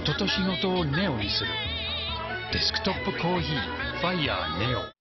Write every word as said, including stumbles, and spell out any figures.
人と仕事をネオにするデスクトップコーヒーファイヤーネオ。